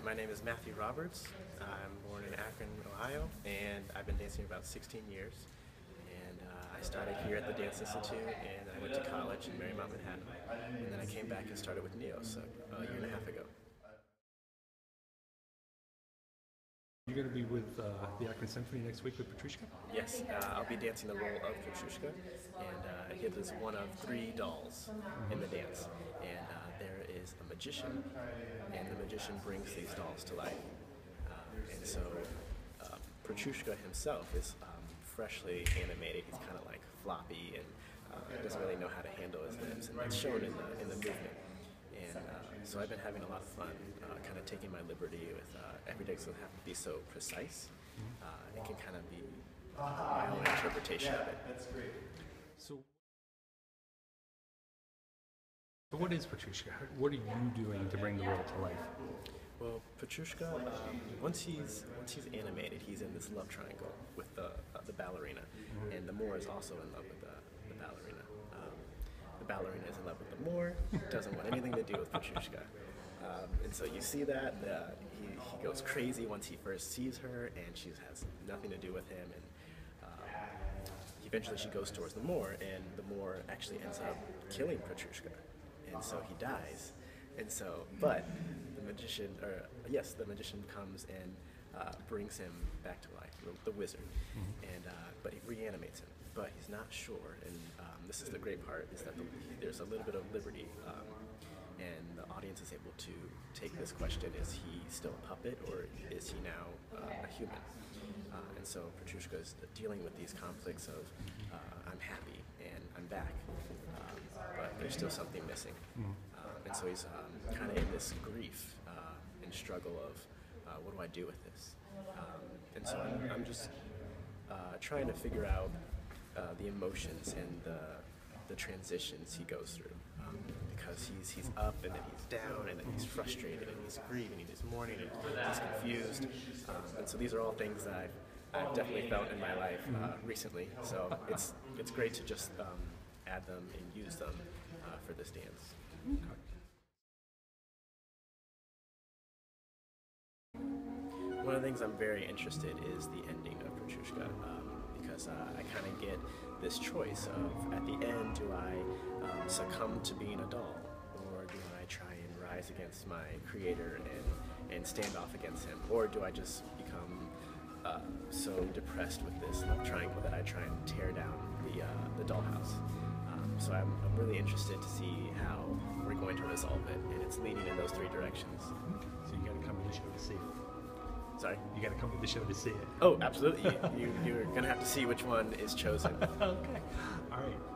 my name is Matthew Roberts. I'm born in Akron, Ohio, and I've been dancing for about 16 years. And I started here at the Dance Institute, and I went to college in Marymount, Manhattan. And then I came back and started with NEOS a year and a half ago. You're going to be with the Akron Symphony next week with Petrushka? Yes, I'll be dancing the role of Petrushka, and it is one of 3 dolls in the dance. And there is a magician, and the magician brings these dolls to life. And so Petrushka himself is freshly animated. He's kind of like floppy and doesn't really know how to handle his limbs, and that's shown in the movement. And so I've been having a lot of fun, kind of taking my liberty with every day doesn't have to be so precise. It can kind of be my own interpretation of it. That's great. So what is Petrushka? What are you doing to bring the role to life? Well, Petrushka, once he's animated, he's in this love triangle with the ballerina, and the Moor is also in love with the ballerina. The ballerina is in love with the Moor, doesn't want anything to do with Petrushka. And so you see that he goes crazy once he first sees her, and she has nothing to do with him. And eventually she goes towards the Moor, and the Moor actually ends up killing Petrushka, and so he dies. And so, but the magician comes and brings him back to life, the wizard, and but he reanimates him. But he's not sure, and this is the great part, is that there's a little bit of liberty, and the audience is able to take this question: is he still a puppet, or is he now a human? And so Petrushka is dealing with these conflicts of I'm happy and I'm back, but there's still something missing. And so he's kind of in this grief and struggle of what do I do with this? And so I'm just trying to figure out the emotions and the transitions he goes through, because he's up and then he's down and then he's frustrated and he's grieving and he's mourning and he's confused. And so these are all things that I've definitely felt in my life recently. So it's great to just add them and use them for this dance. Okay. One of the things I'm very interested in is the ending of Petrushka, because I kind of get this choice of, at the end, do I succumb to being a doll, or do I try and rise against my creator and stand off against him, or do I just become so depressed with this love triangle that I try and tear down the dollhouse? So I'm really interested to see how we're going to resolve it, and it's leading in those 3 directions. So you got to come to the show to see it. Sorry? You got to come to the show to see it. Oh, absolutely. You're going to have to see which one is chosen. Okay. All right.